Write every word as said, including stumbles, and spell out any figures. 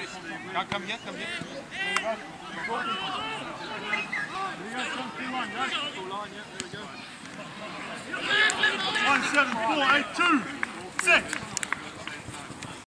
Can't come yet, come yet. One seven four eight two six.